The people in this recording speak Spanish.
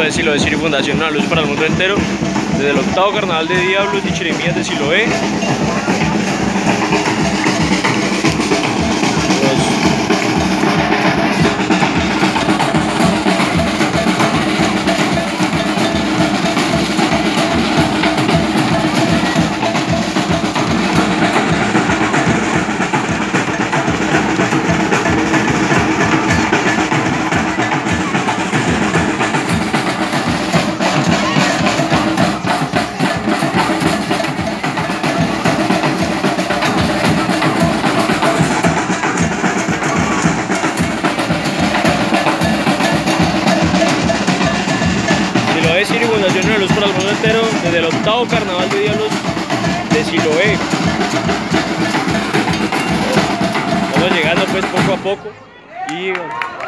Esto es Siloé City Fundación, una luz para el mundo entero. Desde el octavo carnaval de Diablos y Cheremías de Siloé. Siloé City Fundación, una luz para el mundo entero, desde el octavo carnaval de Diablos de Siloé. Estamos llegando pues poco a poco y